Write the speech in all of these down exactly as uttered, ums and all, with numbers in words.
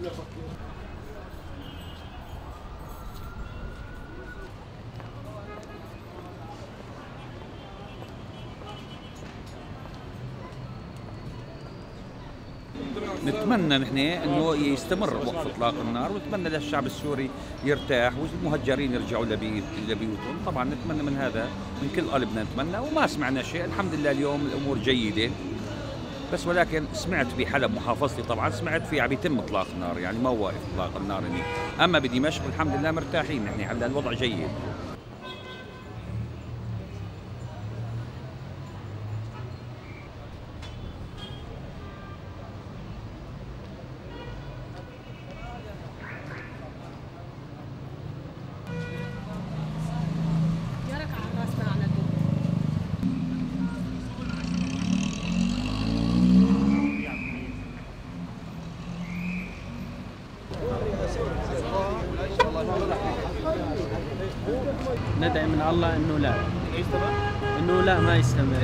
نتمنى نحن انه يستمر وقف اطلاق النار، ونتمنى للشعب السوري يرتاح والمهجرين يرجعوا لبيوتهم. طبعا نتمنى من هذا من كل قلبنا نتمنى، وما سمعنا شيء الحمد لله. اليوم الامور جيده، بس ولكن سمعت بحلب محافظتي طبعا سمعت في عم يتم اطلاق النار، يعني ما واقف اطلاق النار هنيك. اما بدمشق الحمد لله مرتاحين نحن، هلا الوضع جيد. ندعي من الله انه لا انه لا ما يستمر،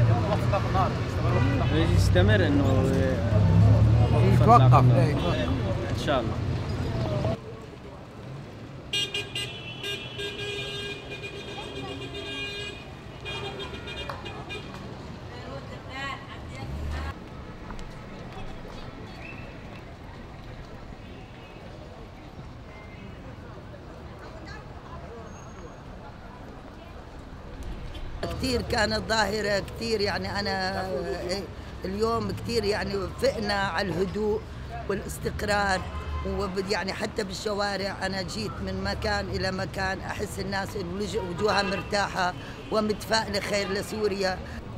يستمر انه يتوقف ان شاء الله. كثير كانت ظاهرة كثير، يعني أنا اليوم كثير يعني وفقنا على الهدوء والاستقرار، ويعني حتى بالشوارع أنا جيت من مكان إلى مكان أحس الناس وجوهها مرتاحة ومتفائلة خير لسوريا.